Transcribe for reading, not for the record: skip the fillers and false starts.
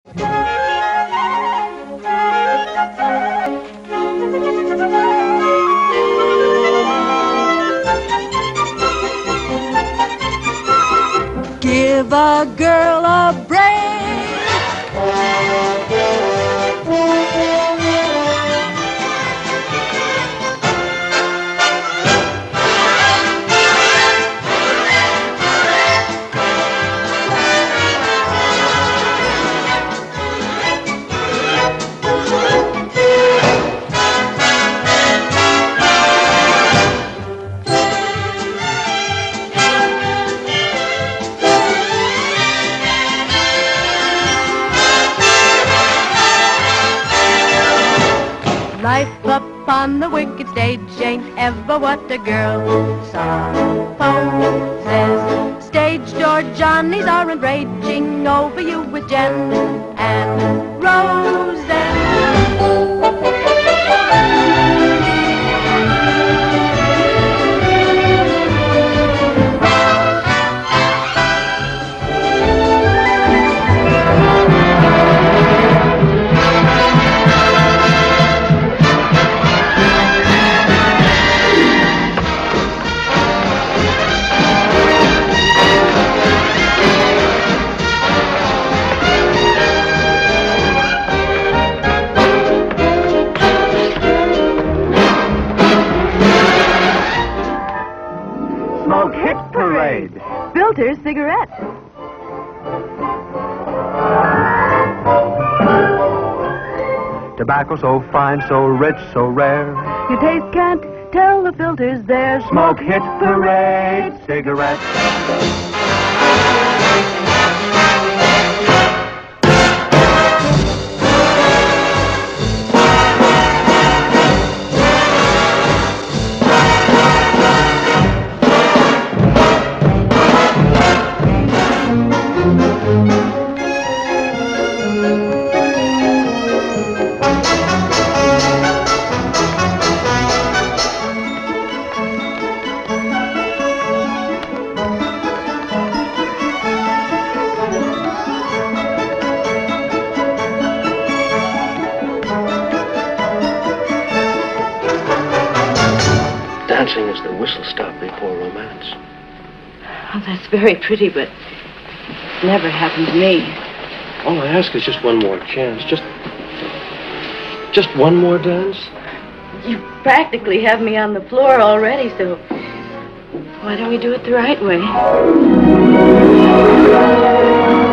Give a girl a break. Life upon the wicked stage ain't ever what a girl supposes. Stage door Johnnies aren't raging over you with gin and roses. Filter cigarette. Tobacco so fine, so rich, so rare. Your taste can't tell the filter's there. Smoke hit parade cigarette. Dancing is the whistle-stop before romance. Oh, that's very pretty, but it's never happened to me. All I ask is just one more chance. Just one more dance. You practically have me on the floor already, so why don't we do it the right way?